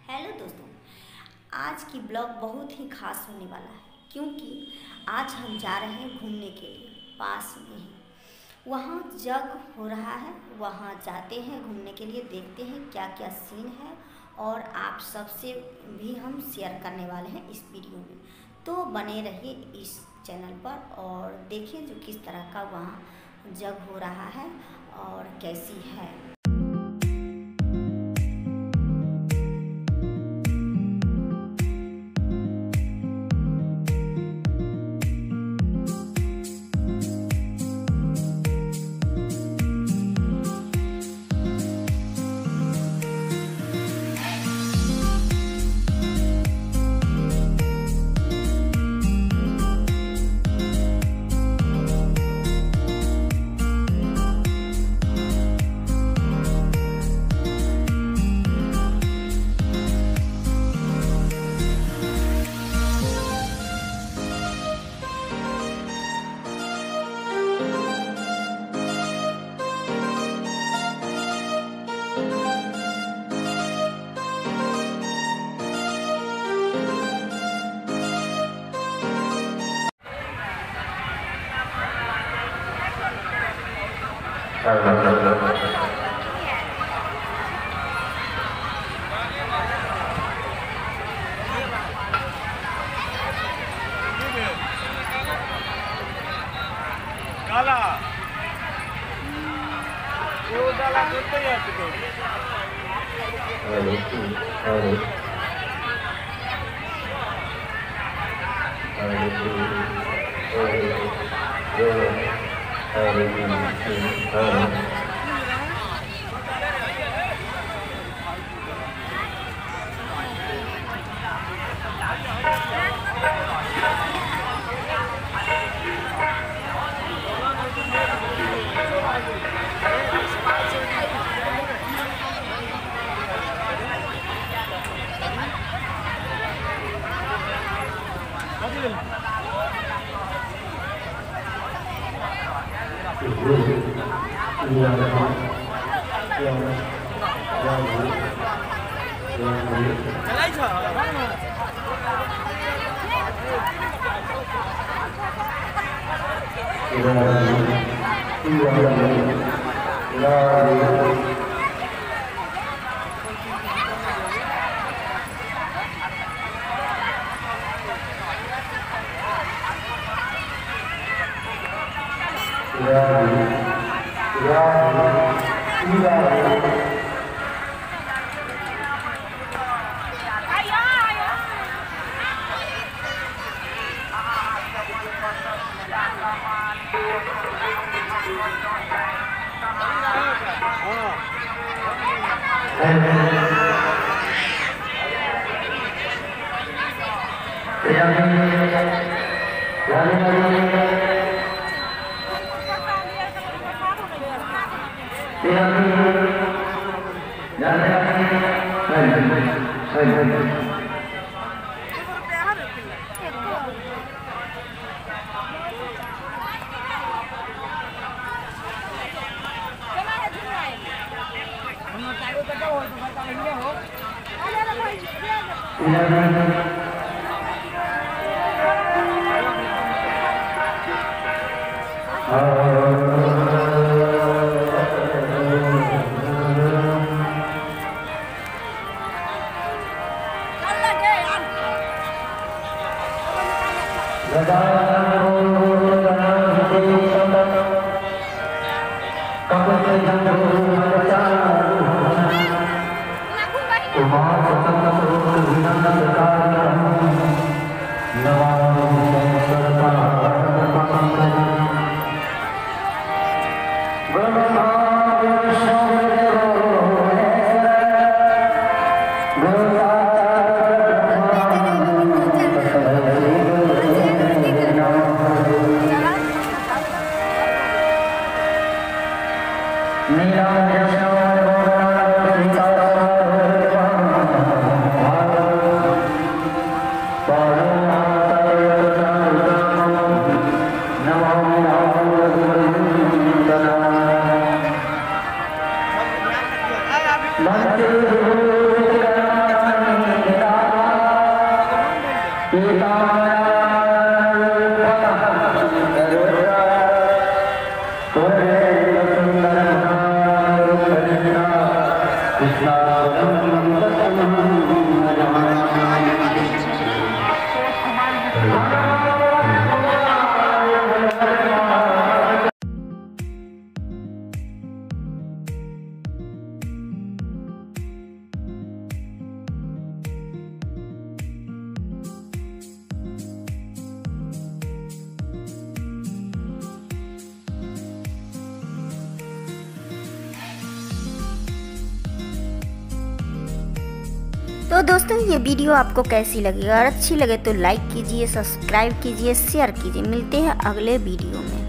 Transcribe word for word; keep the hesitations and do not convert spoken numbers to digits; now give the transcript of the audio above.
Hello दोस्तों, आज की ब्लॉग बहुत ही खास होने वाला है क्योंकि आज हम जा रहे हैं घूमने के लिए। पास में ही वहाँ जग हो रहा है, वहाँ जाते हैं घूमने के लिए, देखते हैं क्या क्या सीन है और आप सबसे भी हम शेयर करने वाले हैं इस वीडियो में। तो बने रहिए इस चैनल पर और देखें जो किस तरह का वहाँ जग हो रहा है और कैसी है। काला वो डाला करते हैं तो अरे अरे अरे अरे अरे Thank you. तो दोस्तों ये वीडियो आपको कैसी लगी? अगर अच्छी लगे तो लाइक कीजिए, सब्सक्राइब कीजिए, शेयर कीजिए। मिलते हैं अगले वीडियो में।